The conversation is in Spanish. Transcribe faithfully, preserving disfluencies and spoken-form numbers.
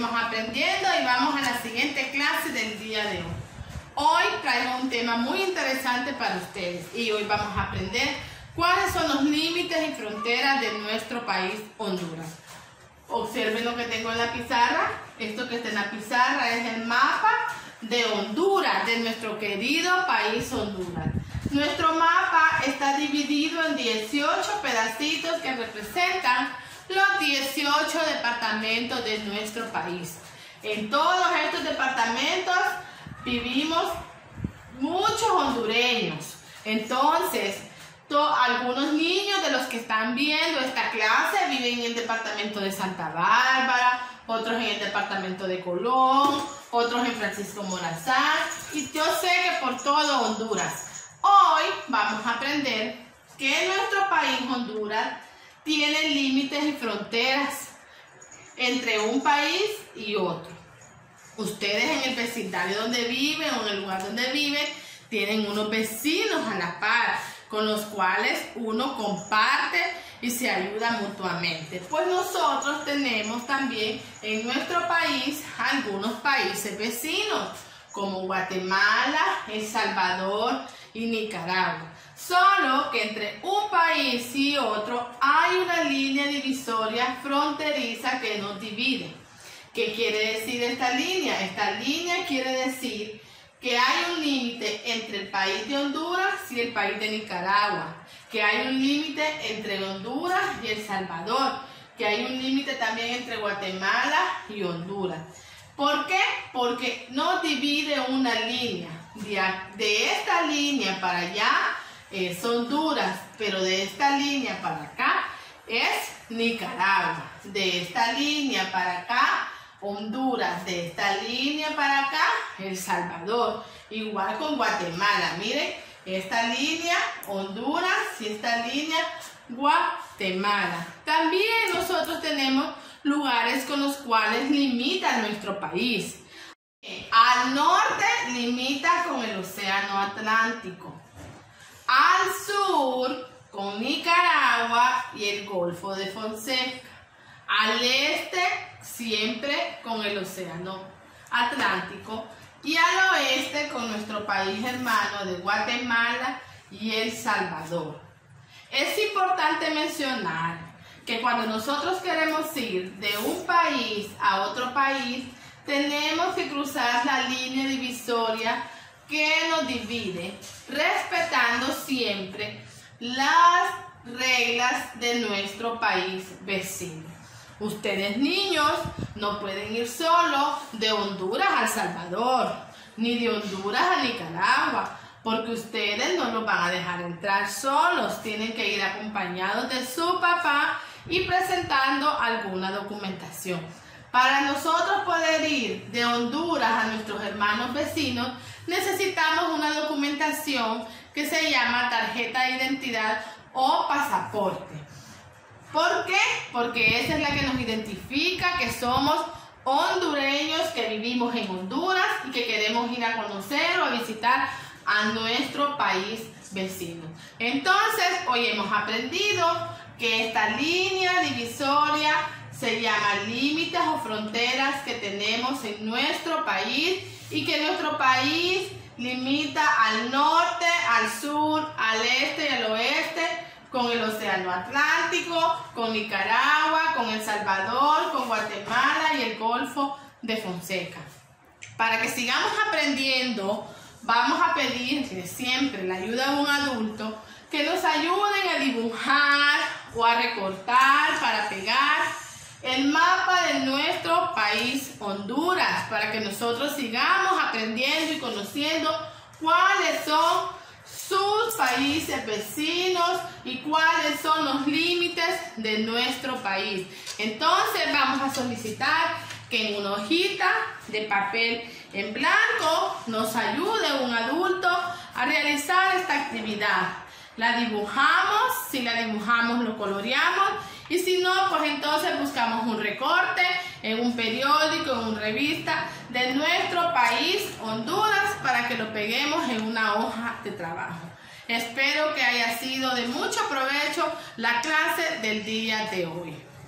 seguimos aprendiendo y vamos a la siguiente clase del día de hoy. Hoy traigo un tema muy interesante para ustedes y hoy vamos a aprender cuáles son los límites y fronteras de nuestro país, Honduras. Observen lo que tengo en la pizarra. Esto que está en la pizarra es el mapa de Honduras, de nuestro querido país Honduras. Nuestro mapa está dividido en dieciocho pedacitos que representan los dieciocho departamentos de nuestro país. En todos estos departamentos vivimos muchos hondureños. Entonces, algunos niños de los que están viendo esta clase viven en el departamento de Santa Bárbara, otros en el departamento de Colón, otros en Francisco Morazán, y yo sé que por todo Honduras. Hoy vamos a aprender que nuestro país, Honduras, tiene límites y fronteras entre un país y otro. Ustedes en el vecindario donde viven o en el lugar donde viven tienen unos vecinos a la par con los cuales uno comparte y se ayuda mutuamente. Pues nosotros tenemos también en nuestro país algunos países vecinos como Guatemala, El Salvador y Nicaragua. Solo que entre un país y otro hay una línea divisoria fronteriza que nos divide. ¿Qué quiere decir esta línea? Esta línea quiere decir que hay un límite entre el país de Honduras y el país de Nicaragua, que hay un límite entre Honduras y El Salvador, que hay un límite también entre Guatemala y Honduras. ¿Por qué? Porque nos divide una línea. De, de esta línea para allá es Honduras, pero de esta línea para acá es Nicaragua. De esta línea para acá, Honduras. De esta línea para acá, El Salvador. Igual con Guatemala. Miren, esta línea, Honduras, y esta línea, Guatemala. También nosotros tenemos lugares con los cuales limita nuestro país. Al norte limita con el Océano Atlántico. Al sur con Nicaragua y el Golfo de Fonseca. Al este siempre con el Océano Atlántico. Y al oeste con nuestro país hermano de Guatemala y El Salvador. Es importante mencionar que cuando nosotros queremos ir de un país a otro país, tenemos que cruzar la línea divisoria que nos divide, respetando siempre las reglas de nuestro país vecino. Ustedes, niños, no pueden ir solo de Honduras a El Salvador, ni de Honduras a Nicaragua, porque ustedes no los van a dejar entrar solos. Tienen que ir acompañados de su papá y presentando alguna documentación. Para nosotros poder ir de Honduras a nuestros hermanos vecinos, necesitamos una documentación que se llama tarjeta de identidad o pasaporte. ¿Por qué? Porque esa es la que nos identifica que somos hondureños, que vivimos en Honduras y que queremos ir a conocer o a visitar a nuestro país vecino. Entonces, hoy hemos aprendido que esta línea divisoria se llama límites o fronteras que tenemos en nuestro país y que nuestro país limita al norte, al sur, al este y al oeste con el Océano Atlántico, con Nicaragua, con El Salvador, con Guatemala y el Golfo de Fonseca. Para que sigamos aprendiendo, vamos a pedir siempre la ayuda de un adulto que nos ayuden a dibujar o a recortar para pegar el mapa de nuestro país Honduras, para que nosotros sigamos aprendiendo y conociendo cuáles son sus países vecinos y cuáles son los límites de nuestro país. Entonces vamos a solicitar que en una hojita de papel en blanco nos ayude un adulto a realizar esta actividad. La dibujamos, si la dibujamos lo coloreamos y si no, pues entonces buscamos un recorte en un periódico, en una revista de nuestro país, Honduras, para que lo peguemos en una hoja de trabajo. Espero que haya sido de mucho provecho la clase del día de hoy.